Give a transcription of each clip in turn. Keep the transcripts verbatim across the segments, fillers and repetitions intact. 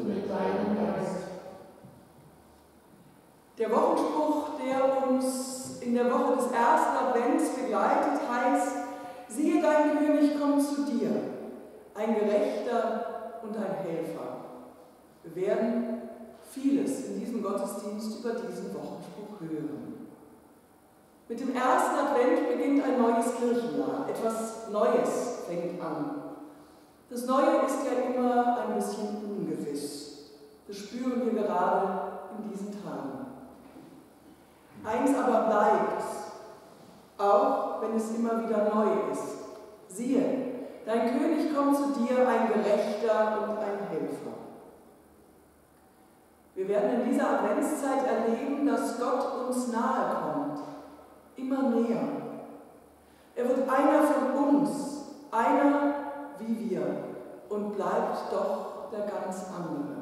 und mit deinem Geist. Der Wochenspruch, der uns in der Woche des ersten Advents begleitet, heißt: Siehe, dein König kommt zu dir, ein Gerechter und ein Helfer. Wir werden vieles in diesem Gottesdienst über diesen Wochenspruch hören. Mit dem ersten Advent beginnt ein neues Kirchenjahr. Etwas Neues fängt an. Das Neue ist ja immer ein bisschen ungewiss. Das spüren wir gerade in diesen Tagen. Eins aber bleibt, auch wenn es immer wieder neu ist. Siehe, dein König kommt zu dir, ein Gerechter und ein Helfer. Wir werden in dieser Adventszeit erleben, dass Gott uns nahe kommt, immer näher. Er wird einer von uns, einer wie wir, und bleibt doch der ganz andere.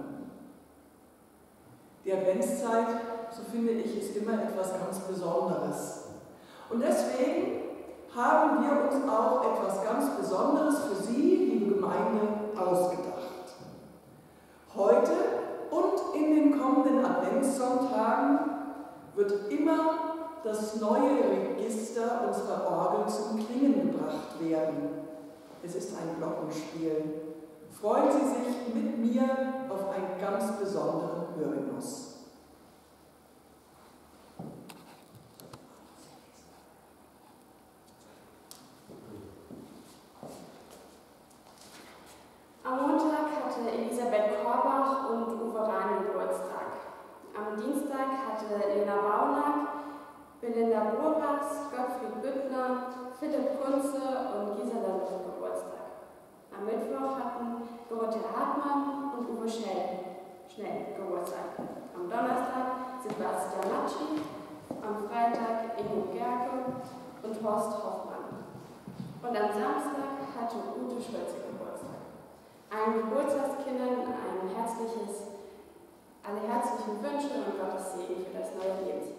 Die Adventszeit, so finde ich, ist immer etwas ganz Besonderes. Und deswegen haben wir uns auch etwas ganz Besonderes für Sie, liebe Gemeinde, ausgedacht. Heute und in den kommenden Adventssonntagen wird immer das neue Register unserer Orgel zum Klingen gebracht werden. Es ist ein Glockenspiel. Freuen Sie sich mit mir auf einen ganz besonderen Hörgenuss. Am Montag hatte Elisabeth Korbach und Uwe Rahn Geburtstag. Am Dienstag hatte Lena Baunack, Belinda Burgas, Gottfried Büttner, Philipp Kunze und Gisela Löw Geburtstag. Am Mittwoch hatten Dorothee Hartmann und Uwe Schnell, Schnell Geburtstag. Am Donnerstag Sebastian Matschi, am Freitag Ingo Gerke und Horst Hoffmann. Und am Samstag hatte Ute Schulze Geburtstag. Allen Geburtstagskindern ein herzliches, alle herzlichen Wünsche und Gottes Segen für das neue Lebensjahr.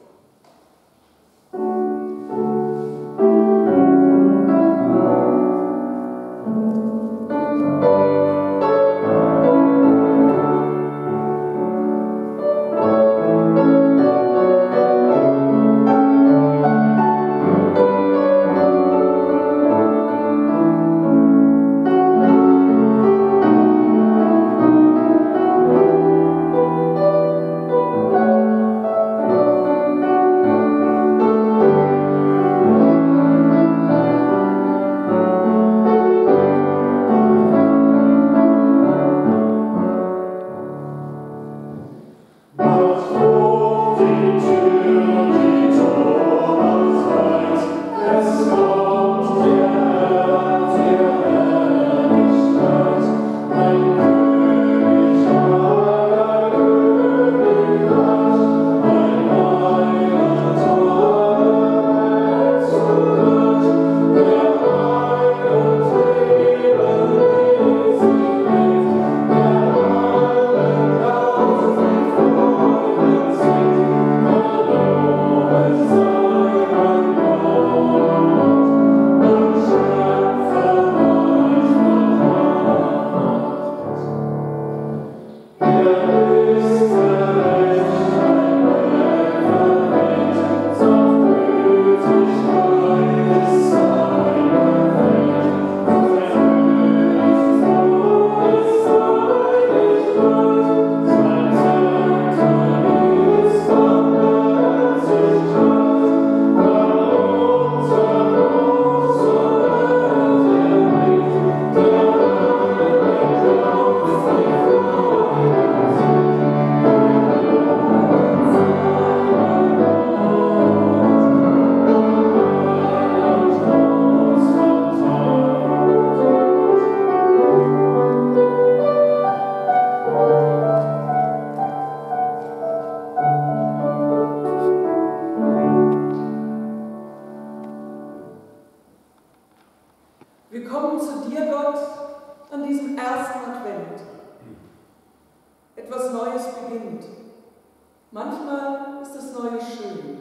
Manchmal ist das Neue schön,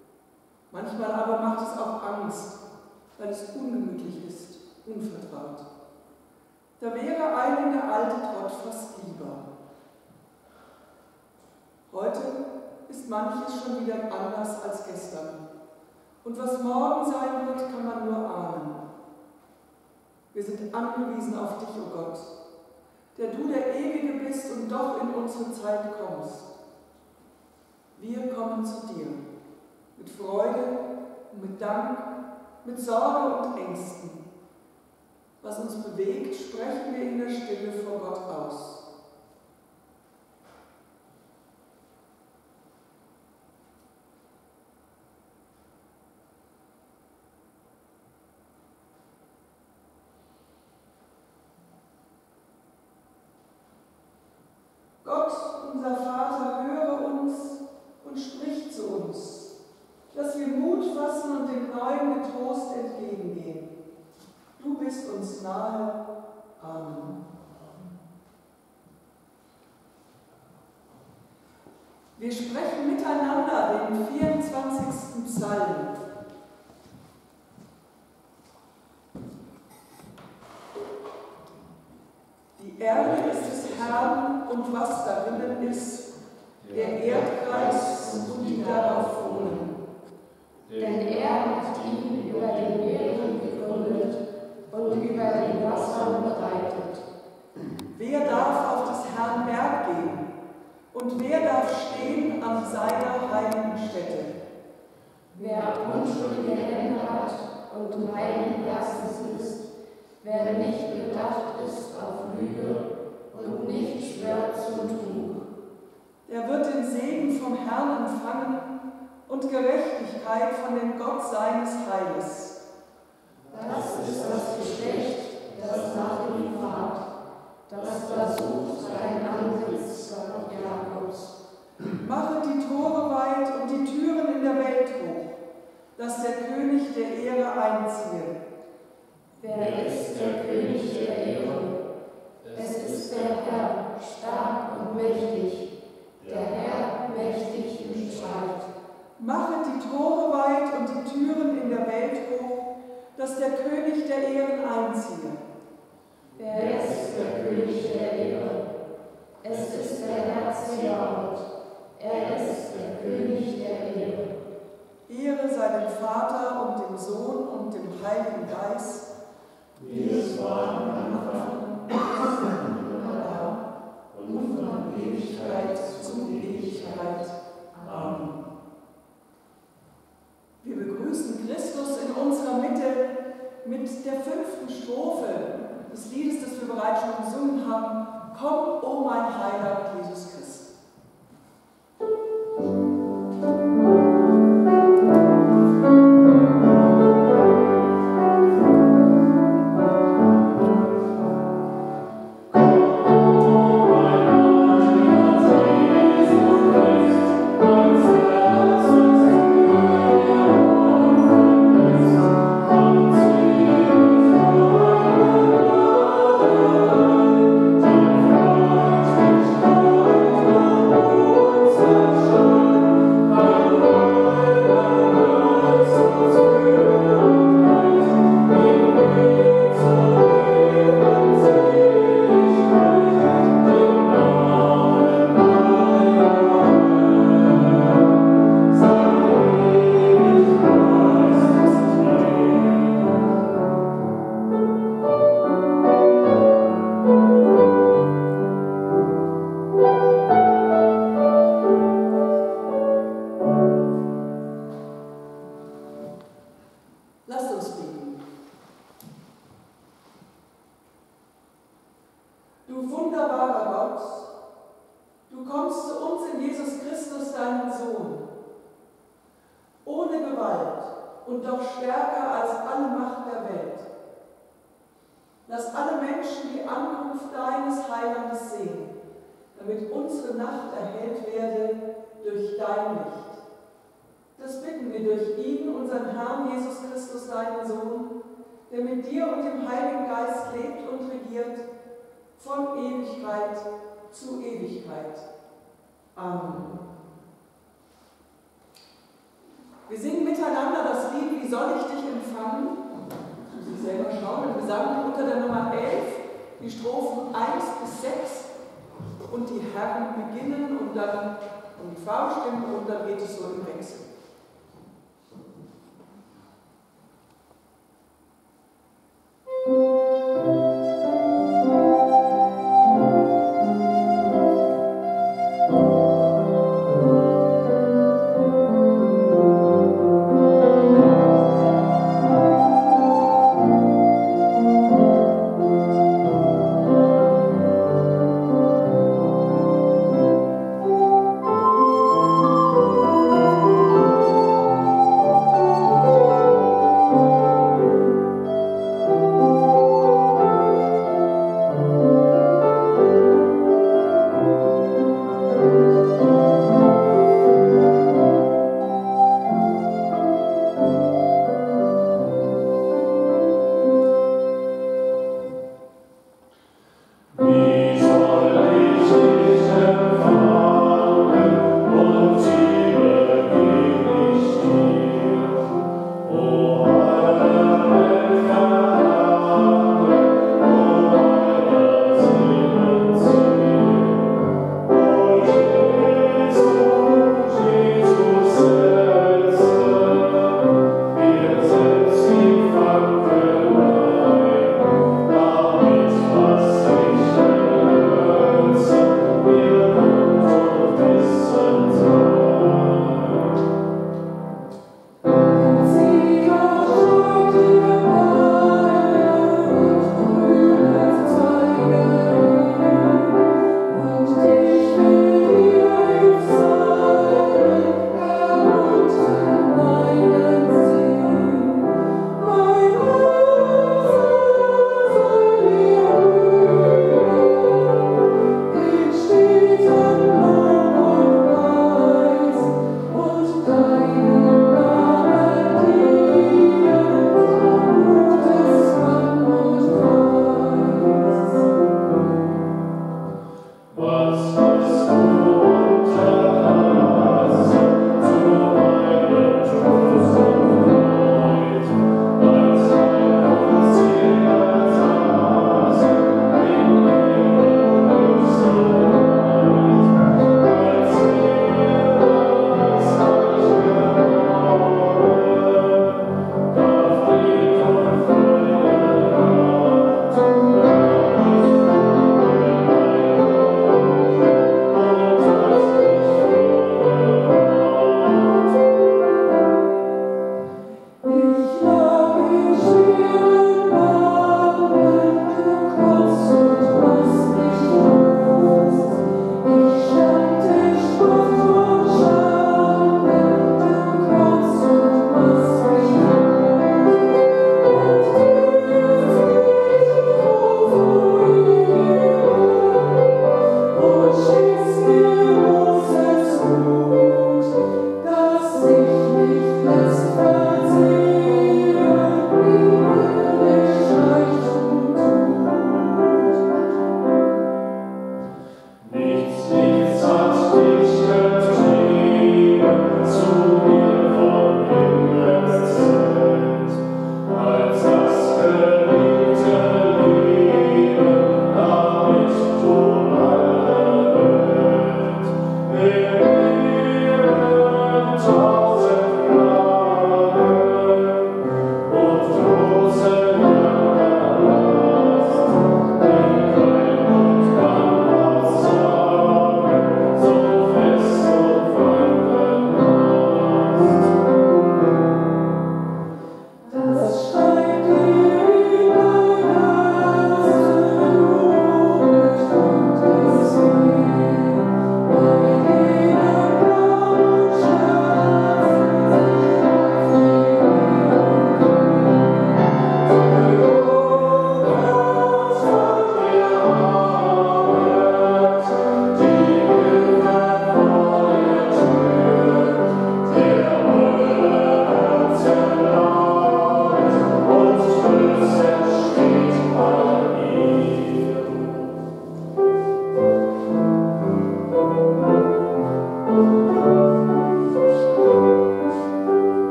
manchmal aber macht es auch Angst, weil es ungemütlich ist, unvertraut. Da wäre einem der alte Trott fast lieber. Heute ist manches schon wieder anders als gestern. Und was morgen sein wird, kann man nur ahnen. Wir sind angewiesen auf dich, o Gott, der du der Ewige bist und doch in unsere Zeit kommst. Wir kommen zu dir, mit Freude und mit Dank, mit Sorge und Ängsten. Was uns bewegt, sprechen wir in der Stille vor Gott aus. Gott, unser Vater, höre uns und sprich zu uns, dass wir Mut fassen und dem neuen Getrost entgegengehen. Du bist uns nahe. Amen. Wir sprechen miteinander den vierundzwanzigsten Psalm. Die Erde ist des Herrn und was darinnen ist, der Erdkreis und die darauf wohnen. Denn er hat ihn über den Meeren gegründet und über den Wassern bereitet. Wer darf auf des Herrn Berg gehen? Und wer darf stehen an seiner heiligen Stätte? Wer unschuldige Hände hat und reinen Herzens ist, wer nicht bedacht ist auf Lüge und nicht schwört zum Trug. Der wird den Segen vom Herrn empfangen und Gerechtigkeit von dem Gott seines Heiles. Das ist das Geschlecht, das nach ihm fahrt, das versucht sein Antlitz, Gott Jakobs. Machet die Tore weit und die Türen in der Welt hoch, dass der König der Ehre einziehe. Wer ist der König der Ehre? Es ist der Herr, stark und mächtig, der Herr mächtig im Streit. Machet die Tore weit und die Türen in der Welt hoch, dass der König der Ehren einziehe. Wer ist der König der Ehre? Es ist der Herr Zebaoth, er ist der König der Ehre. Ehre sei dem Vater und dem Sohn und dem Heiligen Geist, wie es war am Anfang, und von Ewigkeit zu Ewigkeit. Amen. Wir begrüßen Christus in unserer Mitte mit der fünften Strophe des Liedes, das wir bereits schon gesungen haben. Komm, o mein Heiland Jesus Christus. Von Ewigkeit zu Ewigkeit. Amen. Wir singen miteinander das Lied Wie soll ich dich empfangen? Das müssen Sie selber schauen. Und wir sagen unter der Nummer elf die Strophen eins bis sechs und die Herren beginnen und dann und die Frau stimmt und dann geht es so im Wechsel. Thank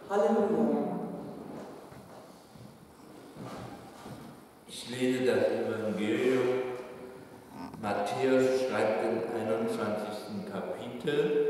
Halleluja. Ich lese das Evangelium. Matthäus schreibt im einundzwanzigsten Kapitel: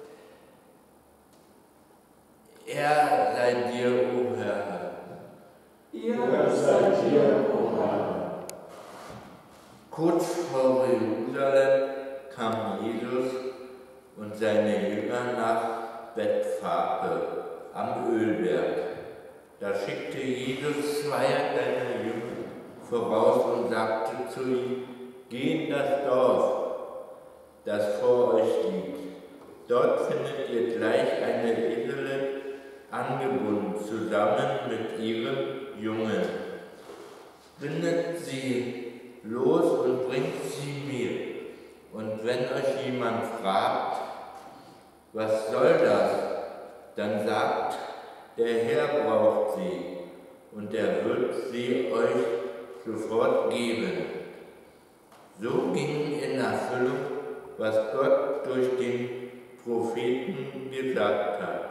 Er sei dir, o Herr. Er sei dir, o Herr. Kurz vor Jerusalem kam Jesus und seine Jünger nach Bethphage am Ölberg. Da schickte Jesus zwei seiner Jünger voraus und sagte zu ihm: Geh in das Dorf, das vor euch liegt. Dort findet ihr gleich eine Eselin angebunden, zusammen mit ihrem Jungen. Bindet sie los und bringt sie mir. Und wenn euch jemand fragt, was soll das, dann sagt, der Herr braucht sie, und er wird sie euch sofort geben. So ging in Erfüllung, was Gott durch den Propheten gesagt hat.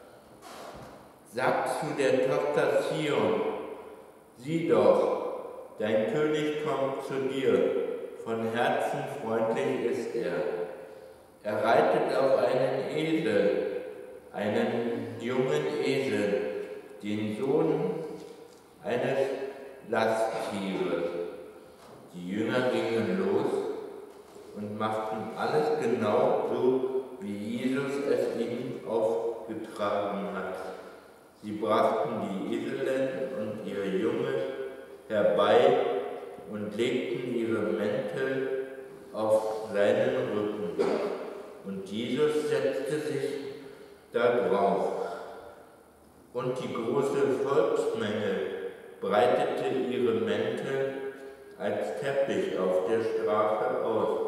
Sagt zu der Tochter Zion: Sieh doch, dein König kommt zu dir, von Herzen freundlich ist er. Er reitet auf einen Esel, einen jungen Esel, den Sohn eines Lasttieres. Die Jünger gingen los und machten alles genau so, wie Jesus es ihnen aufgetragen hat. Sie brachten die Eselin und ihr Junge herbei und legten ihre Mäntel auf seinen Rücken. Und Jesus setzte sich da drauf. Und die große Volksmenge breitete ihre Mäntel als Teppich auf der Straße aus.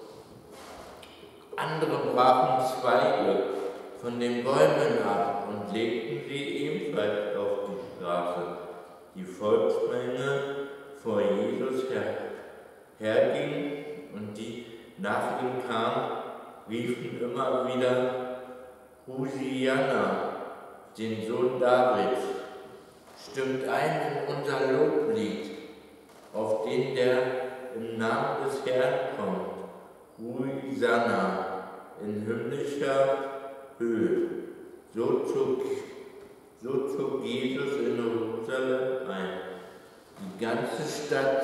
Andere brachen Zweige von den Bäumen ab und legten sie ebenfalls auf die Straße. Die Volksmenge vor Jesus her, herging und die nach ihm kamen, riefen immer wieder: Hosianna, den Sohn Davids, stimmt ein in unser Loblied, auf den der im Namen des Herrn kommt. Hosanna in himmlischer Höhe. So zog, so zog Jesus in Jerusalem ein. Die ganze Stadt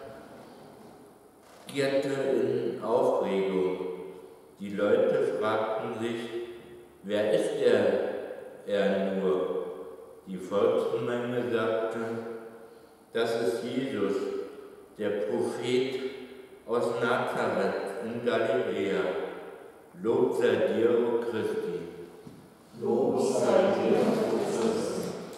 gierte in Aufregung. Die Leute fragten sich: Wer ist er, er nur? Die Volksmenge sagte: Das ist Jesus, der Prophet aus Nazareth in Galiläa. Lob sei dir, o Christi. Lob sei dir, o Christi.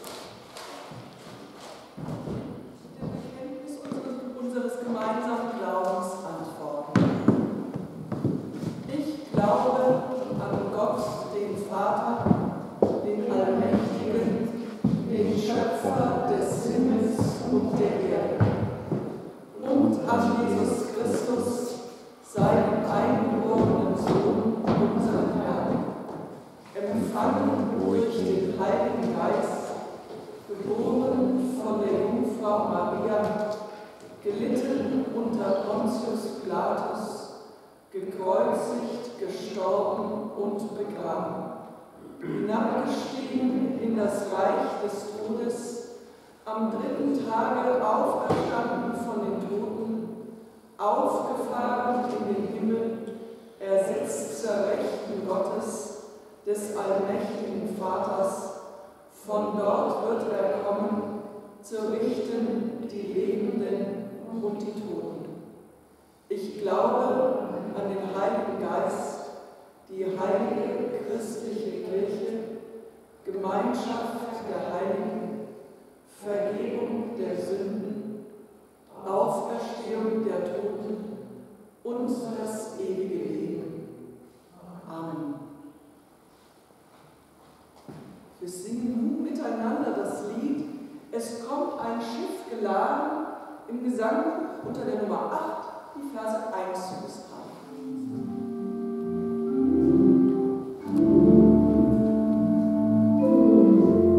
Der Bekenntnis unseres gemeinsamen Glaubens antworten. Ich glaube an Gott, den Vater, den Allmächtigen, den Schöpfer des Himmels und der Erde, und an Jesus Christus, seinen eingeborenen Sohn, unseren Herrn, empfangen durch den Heiligen Geist, geboren von der Jungfrau Maria, gelitten unter Pontius Pilatus, gekreuzigt, gestorben und begraben, hinabgestiegen in das Reich des Todes, am dritten Tage auferstanden von den Toten, aufgefahren in den Himmel, er sitzt zur Rechten Gottes, des allmächtigen Vaters. Von dort wird er kommen, zu richten die Lebenden und die Toten. Ich glaube an den Heiligen Geist, die heilige christliche Kirche, Gemeinschaft der Heiligen, Vergebung der Sünden, Auferstehung der Toten und das ewige Leben. Amen. Wir singen nun miteinander das Lied Es kommt ein Schiff geladen im Gesangbuch unter der Nummer acht, die Verse eins bis drei. Thank you.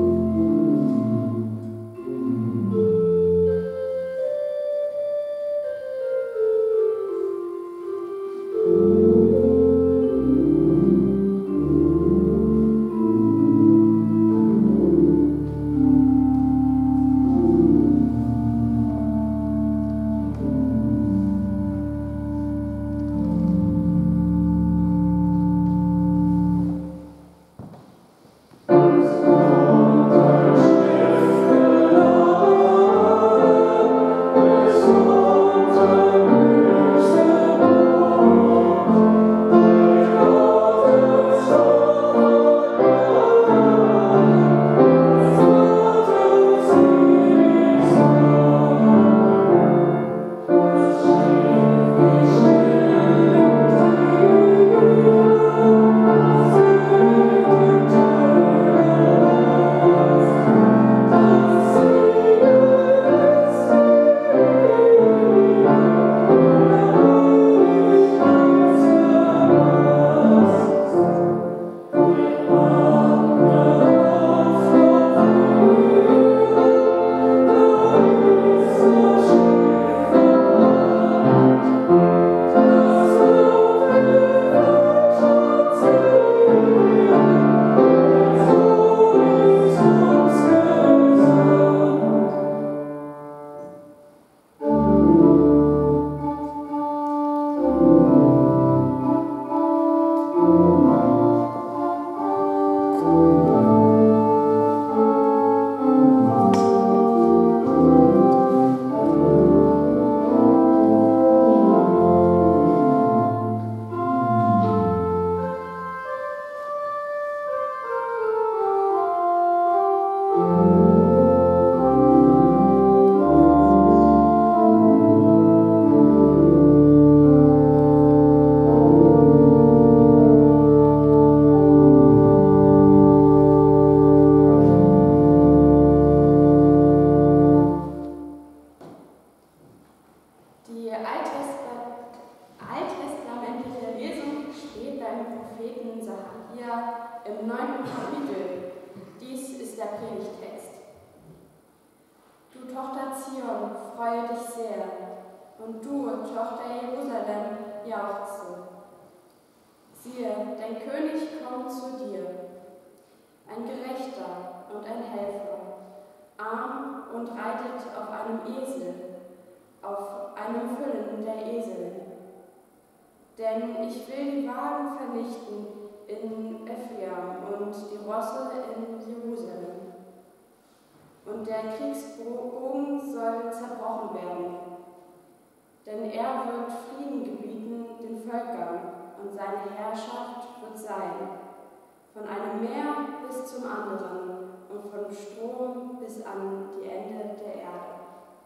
Tochter Jerusalem jauchze. Siehe, dein König kommt zu dir, ein Gerechter und ein Helfer, arm und reitet auf einem Esel, auf einem Füllen der Eseln. Denn ich will die Wagen vernichten in Ephraim und die Rosse in Jerusalem. Und der Kriegsbogen soll zerbrochen werden. Denn er wird Frieden gebieten den Völkern, und seine Herrschaft wird sein, von einem Meer bis zum anderen und vom Strom bis an die Ende der Erde.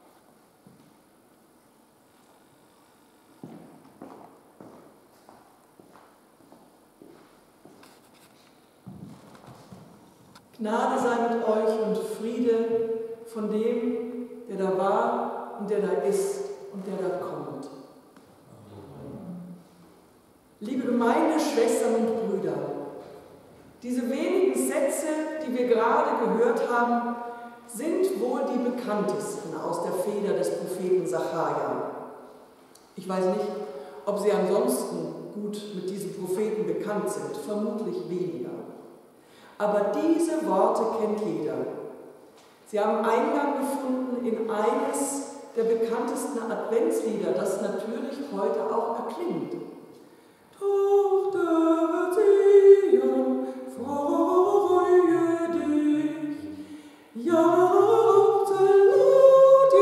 Gnade sei mit euch und Friede von dem, der da war und der da ist und der da kommt. Liebe Gemeinde, Schwestern und Brüder, diese wenigen Sätze, die wir gerade gehört haben, sind wohl die bekanntesten aus der Feder des Propheten Sacharja. Ich weiß nicht, ob Sie ansonsten gut mit diesen Propheten bekannt sind, vermutlich weniger. Aber diese Worte kennt jeder. Sie haben Eingang gefunden in eines der bekanntesten Adventslieder, das natürlich heute auch erklingt. Tochter Zion, freue dich, jauchze laut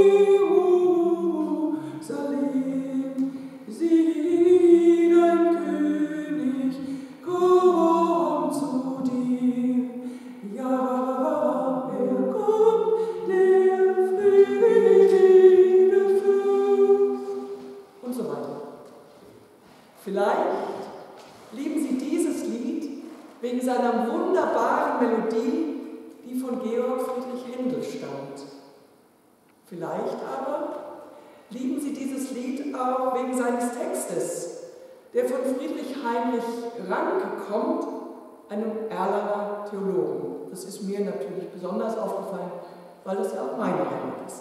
Jerusalem, sieh dein König kommt zu dir, ja, er kommt, der Friedefürst, und so weiter. Vielleicht lieben Sie dieses Lied wegen seiner wunderbaren Melodie, die von Georg Friedrich Händel stammt. Vielleicht aber lieben Sie dieses Lied auch wegen seines Textes, der von Friedrich Heinrich Ranke kommt, einem Erlanger Theologen. Das ist mir natürlich besonders aufgefallen, weil das ja auch meine Heimat ist.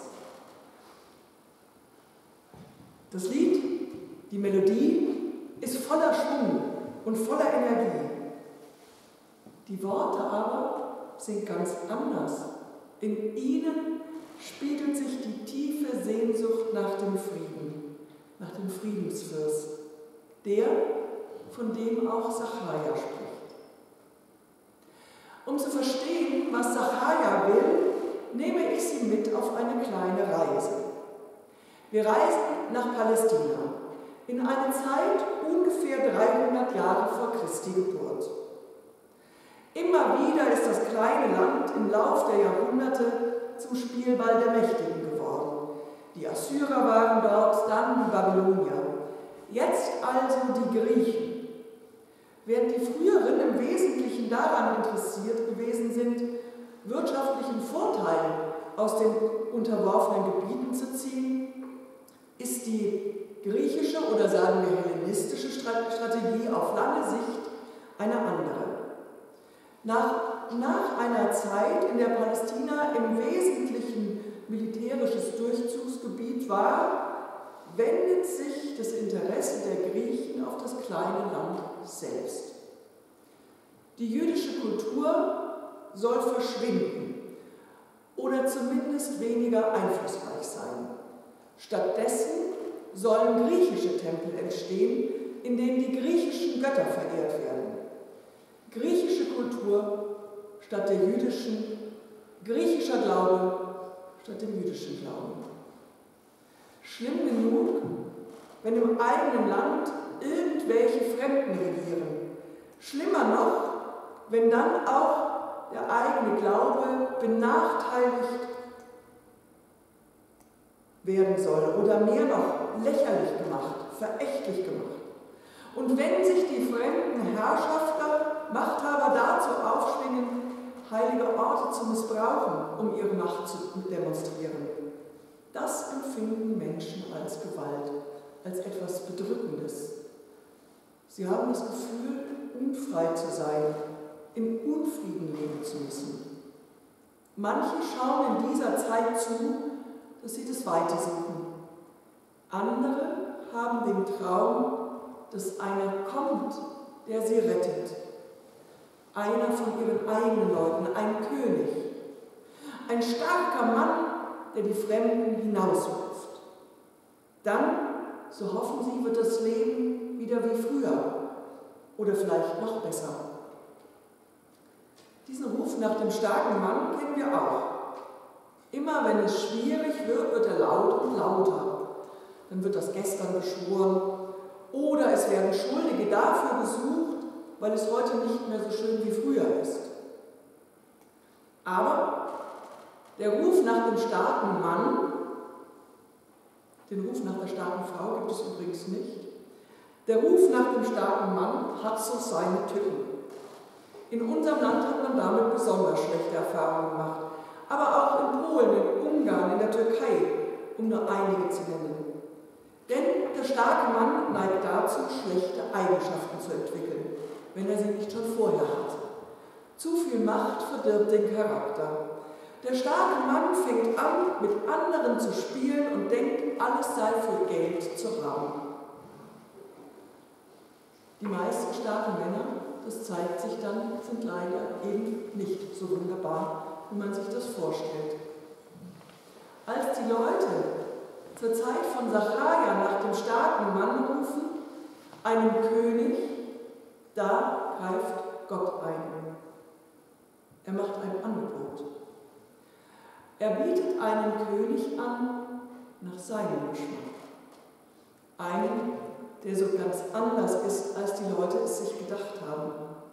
Das Lied, die Melodie, ist voller Schwung und voller Energie. Die Worte aber sind ganz anders. In ihnen spiegelt sich die tiefe Sehnsucht nach dem Frieden, nach dem Friedensfürst, der, von dem auch Sacharja spricht. Um zu verstehen, was Sacharja will, nehme ich Sie mit auf eine kleine Reise. Wir reisen nach Palästina, in eine Zeit ungefähr dreihundert Jahre vor Christi Geburt. Immer wieder ist das kleine Land im Lauf der Jahrhunderte zum Spielball der Mächtigen geworden. Die Assyrer waren dort, dann die Babylonier. Jetzt also die Griechen. Während die früheren im Wesentlichen daran interessiert gewesen sind, wirtschaftlichen Vorteil aus den unterworfenen Gebieten zu ziehen, ist die griechische oder sagen wir hellenistische Strategie auf lange Sicht eine andere. Nach, nach einer Zeit, in der Palästina im Wesentlichen militärisches Durchzugsgebiet war, wendet sich das Interesse der Griechen auf das kleine Land selbst. Die jüdische Kultur soll verschwinden oder zumindest weniger einflussreich sein. Stattdessen sollen griechische Tempel entstehen, in denen die griechischen Götter verehrt werden. Griechische Kultur statt der jüdischen, griechischer Glaube statt dem jüdischen Glauben. Schlimm genug, wenn im eigenen Land irgendwelche Fremden regieren. Schlimmer noch, wenn dann auch der eigene Glaube benachteiligt werden soll oder mehr noch lächerlich gemacht, verächtlich gemacht. Und wenn sich die fremden Herrschafter, Machthaber dazu aufschwingen, heilige Orte zu missbrauchen, um ihre Macht zu demonstrieren, das empfinden Menschen als Gewalt, als etwas Bedrückendes. Sie haben das Gefühl, unfrei zu sein, im Unfrieden leben zu müssen. Manche schauen in dieser Zeit zu, dass sie das Weite suchen. Andere haben den Traum, dass einer kommt, der sie rettet. Einer von ihren eigenen Leuten, ein König. Ein starker Mann, der die Fremden hinauswirft. Dann, so hoffen sie, wird das Leben wieder wie früher oder vielleicht noch besser. Diesen Ruf nach dem starken Mann kennen wir auch. Immer wenn es schwierig wird, wird er laut und lauter. Dann wird das Gestern beschworen oder es werden Schuldige dafür gesucht, weil es heute nicht mehr so schön wie früher ist. Aber der Ruf nach dem starken Mann, den Ruf nach der starken Frau gibt es übrigens nicht, der Ruf nach dem starken Mann hat so seine Tücken. In unserem Land hat man damit besonders schlechte Erfahrungen gemacht, aber auch in Polen, in Ungarn, in der Türkei, um nur einige zu nennen. Denn der starke Mann neigt dazu, schlechte Eigenschaften zu entwickeln, wenn er sie nicht schon vorher hat. Zu viel Macht verdirbt den Charakter. Der starke Mann fängt an, mit anderen zu spielen und denkt, alles sei für Geld zu haben. Die meisten starken Männer, das zeigt sich dann, sind leider eben nicht so wunderbar, wie man sich das vorstellt. Als die Leute zur Zeit von Sacharja nach dem starken Mann rufen, einem König, da greift Gott ein. Er macht ein Angebot. Er bietet einen König an nach seinem Geschmack. Einen, der so ganz anders ist, als die Leute es sich gedacht haben.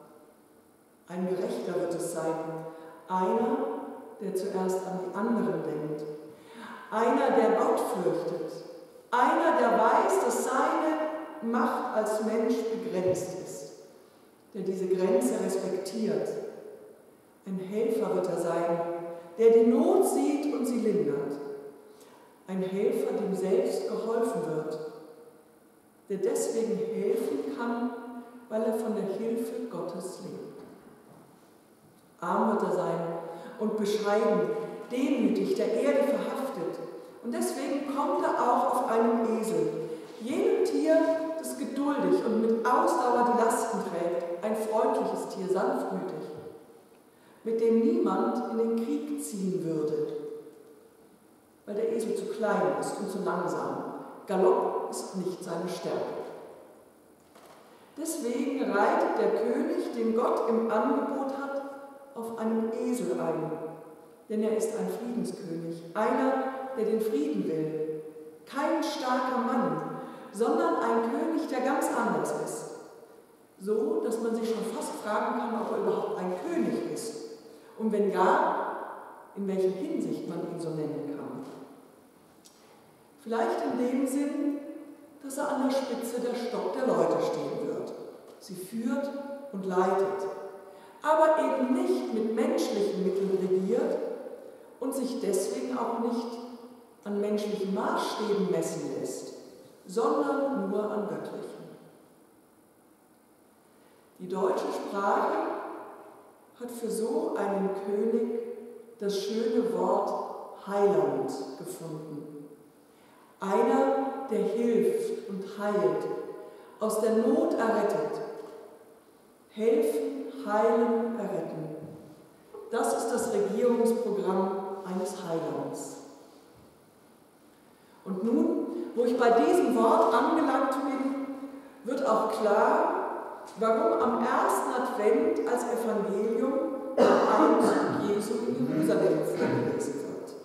Ein Gerechter wird es sein. Einer, der zuerst an die anderen denkt. Einer, der Gott fürchtet. Einer, der weiß, dass seine Macht als Mensch begrenzt ist. Der diese Grenze respektiert. Ein Helfer wird er sein, der die Not sieht und sie lindert. Ein Helfer, dem selbst geholfen wird. Der deswegen helfen kann, weil er von der Hilfe Gottes lebt. Arm wird er sein und bescheiden, demütig, der Erde verhaftet. Und deswegen kommt er auch auf einem Esel, jenem Tier, das geduldig und mit Ausdauer die Lasten trägt, ein freundliches Tier, sanftmütig, mit dem niemand in den Krieg ziehen würde, weil der Esel zu klein ist und zu langsam. Galopp ist nicht seine Stärke. Deswegen reitet der König, den Gott im Angebot hat, auf einem Esel ein, denn er ist ein Friedenskönig, einer, der den Frieden will. Kein starker Mann, sondern ein König, der ganz anders ist. So, dass man sich schon fast fragen kann, ob er überhaupt ein König ist. Und wenn ja, in welcher Hinsicht man ihn so nennen kann. Vielleicht in dem Sinn, dass er an der Spitze der Stock der Leute stehen wird. Sie führt und leitet, aber eben nicht mit menschlichen Mitteln regiert und sich deswegen auch nicht an menschlichen Maßstäben messen lässt, sondern nur an göttlichen. Die deutsche Sprache hat für so einen König das schöne Wort Heiland gefunden. Einer, der hilft und heilt, aus der Not errettet. Helfen, heilen, erretten. Das ist das Regierungsprogramm eines Heilands. Und nun, wo ich bei diesem Wort angelangt bin, wird auch klar, warum am ersten Advent als Evangelium der Einzug Jesu in Jerusalem vorgelesen wird.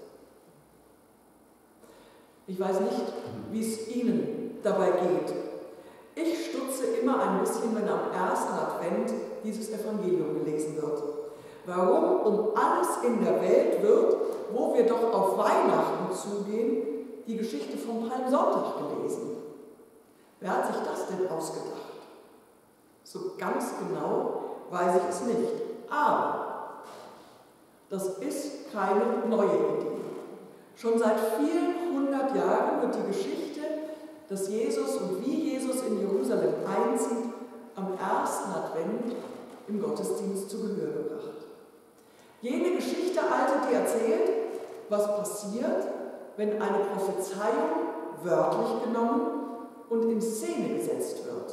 Ich weiß nicht, wie es Ihnen dabei geht. Ich stutze immer ein bisschen, wenn am ersten Advent dieses Evangelium gelesen wird. Warum um alles in der Welt wird, wo wir doch auf Weihnachten zugehen, die Geschichte vom Palmsonntag gelesen? Wer hat sich das denn ausgedacht? So ganz genau weiß ich es nicht. Aber das ist keine neue Idee. Schon seit vielen hundert Jahren wird die Geschichte, dass Jesus und wie Jesus in Jerusalem einzieht, am ersten Advent im Gottesdienst zu Gehör gebracht. Jene Geschichte alte, die erzählt, was passiert, wenn eine Prophezeiung, wörtlich genommen, und in Szene gesetzt wird.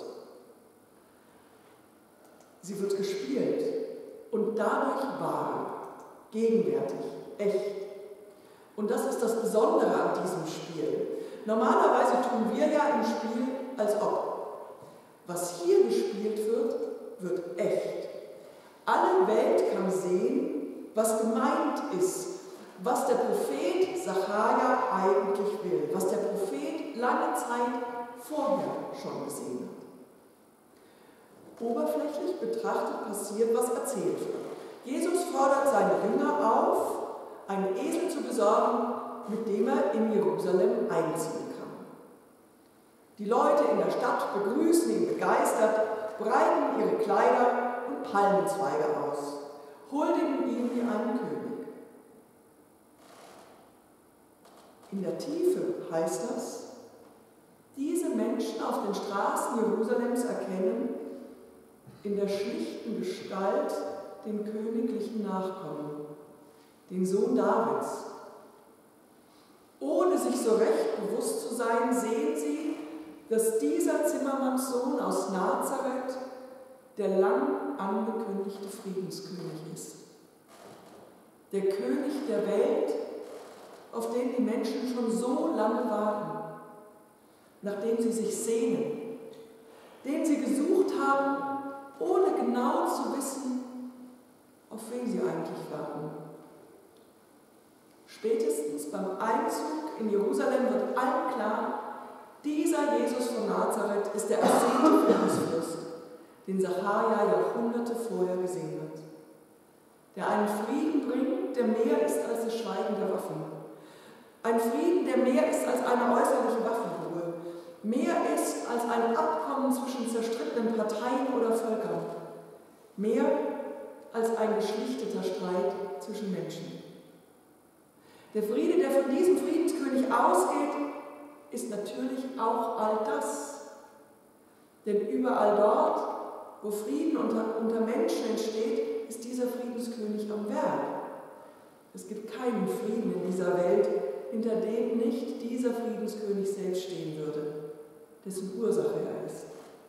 Sie wird gespielt und dadurch wahr, gegenwärtig, echt. Und das ist das Besondere an diesem Spiel. Normalerweise tun wir ja im Spiel als ob. Was hier gespielt wird, wird echt. Alle Welt kann sehen, was gemeint ist, was der Prophet Sacharja eigentlich will, was der Prophet lange Zeit vorher schon gesehen hat. Oberflächlich betrachtet passiert, was erzählt wird. Jesus fordert seine Jünger auf, einen Esel zu besorgen, mit dem er in Jerusalem einziehen kann. Die Leute in der Stadt begrüßen ihn begeistert, breiten ihre Kleider und Palmenzweige aus, huldigen ihm wie einen König. In der Tiefe heißt das, diese Menschen auf den Straßen Jerusalems erkennen in der schlichten Gestalt den königlichen Nachkommen, den Sohn Davids. Ohne sich so recht bewusst zu sein, sehen sie, dass dieser Zimmermannssohn aus Nazareth der lang angekündigte Friedenskönig ist. Der König der Welt, auf den die Menschen schon so lange warten, nach dem sie sich sehnen, den sie gesucht haben, ohne genau zu wissen, auf wen sie eigentlich warten. Spätestens beim Einzug in Jerusalem wird allen klar, dieser Jesus von Nazareth ist der ersehnte Friedensfürst, den Sacharja Jahrhunderte vorher gesehen hat, der einen Frieden bringt, der mehr ist als das Schweigen der Waffen. Ein Frieden, der mehr ist als eine äußerliche Waffenruhe, mehr ist als ein Abkommen zwischen zerstrittenen Parteien oder Völkern, mehr als ein geschlichteter Streit zwischen Menschen. Der Friede, der von diesem Friedenskönig ausgeht, ist natürlich auch all das. Denn überall dort, wo Frieden unter, unter Menschen entsteht, ist dieser Friedenskönig am Werk. Es gibt keinen Frieden in dieser Welt, hinter dem nicht dieser Friedenskönig selbst stehen würde, dessen Ursache er ist.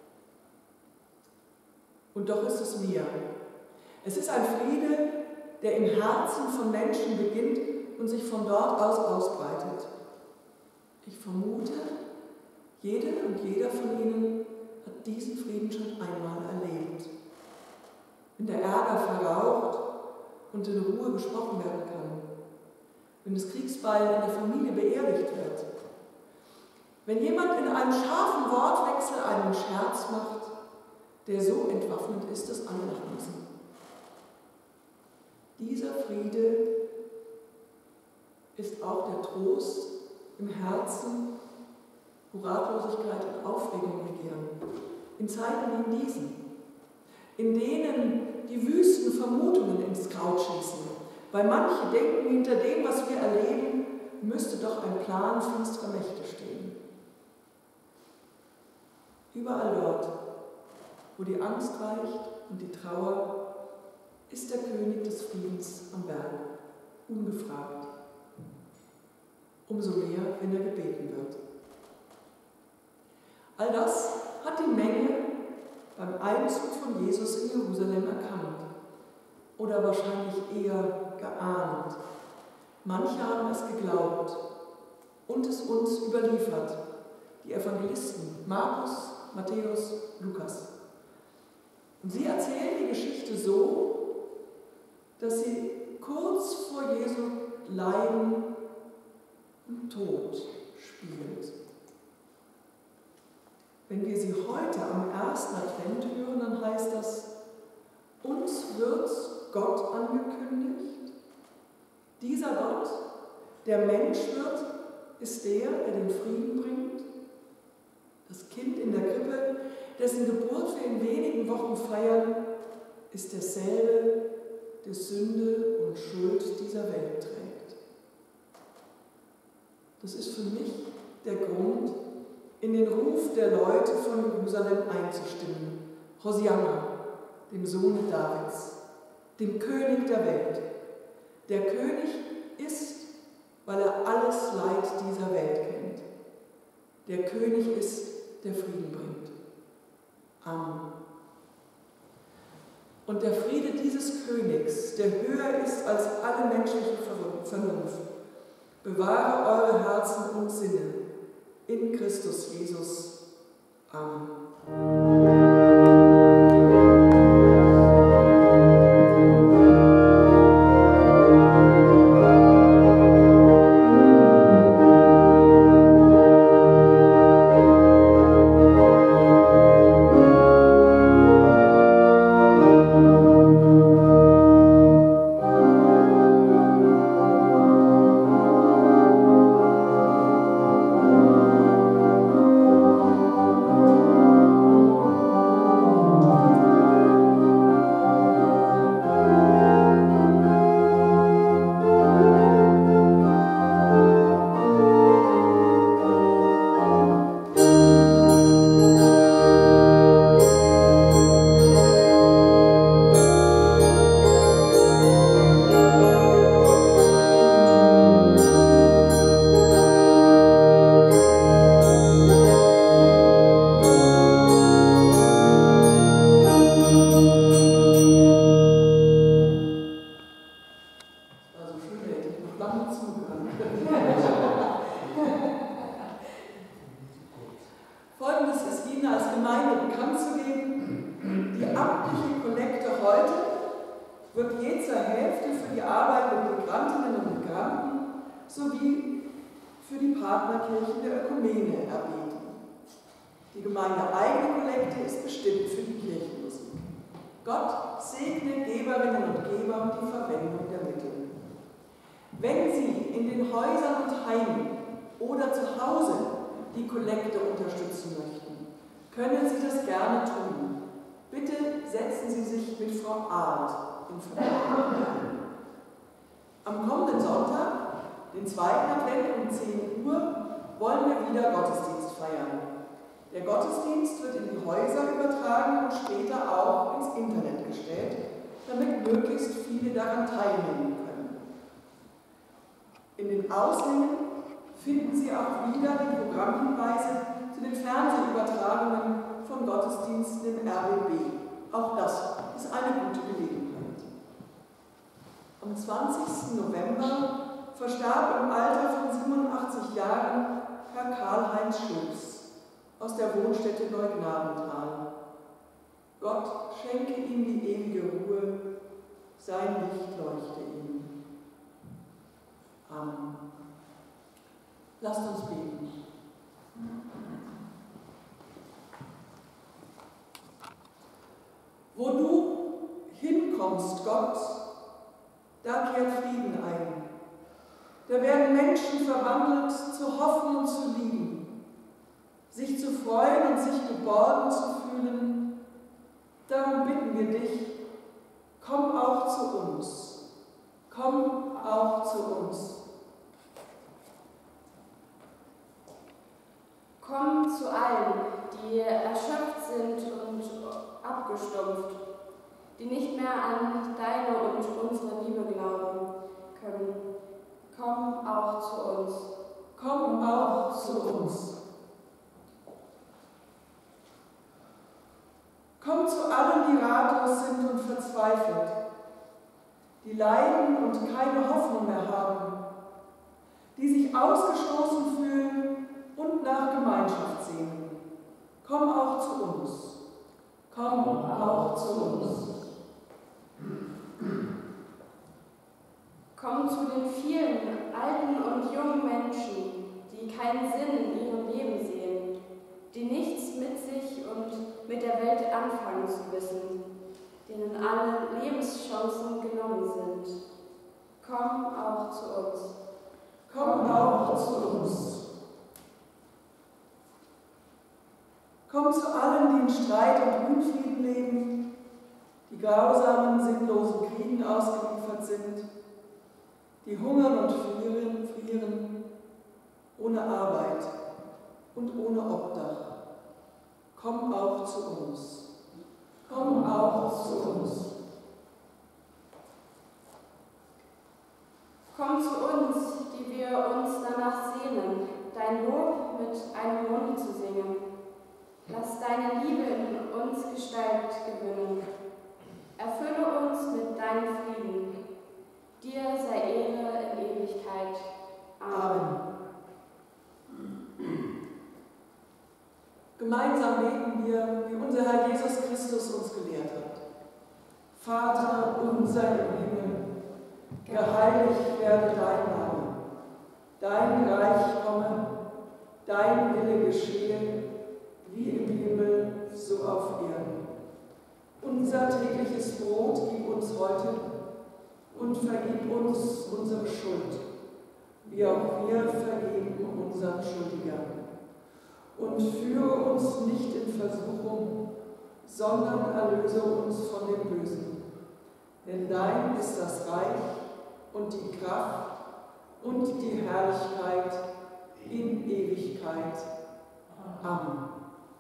Und doch ist es mehr. Es ist ein Friede, der im Herzen von Menschen beginnt und sich von dort aus ausbreitet. Ich vermute, jede und jeder von Ihnen hat diesen Frieden schon einmal erlebt. Wenn der Ärger verraucht und in Ruhe gesprochen werden kann. Wenn das Kriegsbeil in der Familie beerdigt wird. Wenn jemand in einem scharfen Wortwechsel einen Scherz macht, der so entwaffnend ist, dass alle lachen müssen. Dieser Friede ist auch der Trost im Herzen, wo Ratlosigkeit und Aufregung regieren. In Zeiten wie diesen, in denen die wüsten Vermutungen ins Kraut schießen, weil manche denken, hinter dem, was wir erleben, müsste doch ein Plan finsterer Mächte stehen. Überall dort, wo die Angst weicht und die Trauer, ist der König des Friedens am Werk, ungefragt. Umso mehr, wenn er gebeten wird. All das hat die Menge beim Einzug von Jesus in Jerusalem erkannt oder wahrscheinlich eher geahnt. Manche haben es geglaubt und es uns überliefert, die Evangelisten Markus, Matthäus, Lukas. Und sie erzählen die Geschichte so, dass sie kurz vor Jesu Leiden und Tod spielt. Wenn wir sie heute am ersten Advent hören, dann heißt das, uns wird Gott angekündigt. Dieser Gott, der Mensch wird, ist der, der den Frieden bringt. Das Kind in der Krippe, dessen Geburt wir in wenigen Wochen feiern, ist derselbe, der Sünde und Schuld dieser Welt trägt. Das ist für mich der Grund, in den Ruf der Leute von Jerusalem einzustimmen. Hosianna, dem Sohne Davids, dem König der Welt. Der König ist, weil er alles Leid dieser Welt kennt. Der König ist, der Frieden bringt. Amen. Und der Friede dieses Königs, der höher ist als alle menschliche Vernunft, bewahre eure Herzen und Sinne in Christus Jesus. Amen. Wenn Sie in den Häusern und Heimen oder zu Hause die Kollekte unterstützen möchten, können Sie das gerne tun. Bitte setzen Sie sich mit Frau Arndt in Verbindung. Am kommenden Sonntag, den zweiten Advent um zehn Uhr, wollen wir wieder Gottesdienst feiern. Der Gottesdienst wird in die Häuser übertragen und später auch ins Internet gestellt, damit möglichst viele daran teilnehmen können. In den Aushängen finden Sie auch wieder die Programmhinweise zu den Fernsehübertragungen von Gottesdiensten im R B B. Auch das ist eine gute Gelegenheit. Am zwanzigsten November verstarb im Alter von siebenundachtzig Jahren Herr Karl-Heinz Schulz aus der Wohnstätte Neugnadenthal. Gott schenke ihm die ewige Ruhe, sein Licht leuchte ihm. Amen. Lasst uns beten. Wo du hinkommst, Gott, da kehrt Frieden ein. Da werden Menschen verwandelt zu hoffen und zu lieben, sich zu freuen und sich geborgen zu fühlen. Darum bitten wir dich, komm auch zu uns. Komm auch zu uns. Komm zu allen, die erschöpft sind und abgestumpft, die nicht mehr an deine und unsere Liebe glauben können. Komm auch zu uns. Komm auch zu uns. Komm zu allen, die ratlos sind und verzweifelt, die leiden und keine Hoffnung mehr haben, die sich ausgestoßen fühlen und nach Gemeinschaft sehnen. Komm auch zu uns. Komm auch zu uns. Komm zu den vielen alten und jungen Menschen, die keinen Sinn in ihrem Leben sehen, die nichts mit sich und mit der Welt anfangen zu wissen, denen alle Lebenschancen genommen sind. Komm auch zu uns. Komm auch zu uns. Komm zu allen, die in Streit und Unfrieden leben, die grausamen, sinnlosen Kriegen ausgeliefert sind, die hungern und frieren, frieren, ohne Arbeit und ohne Obdach. Komm auch zu uns. Komm auch zu uns. Komm zu uns, die wir uns danach sehnen, dein Lob mit einem Munde zu singen, Lass deine Liebe in uns Gestalt gewinnen. Erfülle uns mit deinem Frieden. Dir sei Ehre in Ewigkeit. Amen. Gemeinsam beten wir, wie unser Herr Jesus Christus uns gelehrt hat. Vater unser im Himmel, geheiligt werde dein Name. Dein Reich komme, dein Wille geschehe, wie im Himmel, so auf Erden. Unser tägliches Brot gib uns heute und vergib uns unsere Schuld, wie auch wir vergeben unseren Schuldigern. Und führe uns nicht in Versuchung, sondern erlöse uns von dem Bösen. Denn dein ist das Reich und die Kraft und die Herrlichkeit in Ewigkeit. Amen.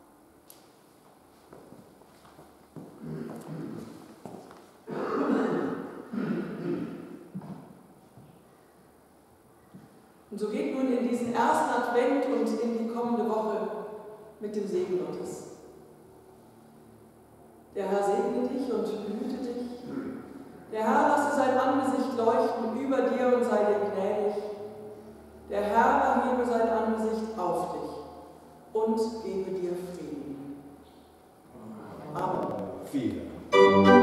Und so geht nun in diesen ersten Advent und in die kommende Woche mit dem Segen Gottes. Der Herr segne dich und behüte dich. Der Herr lasse sein Angesicht leuchten über dir und sei dir gnädig. Der Herr erhebe sein Angesicht auf dich und gebe dir Frieden. Amen. Vielen Dank.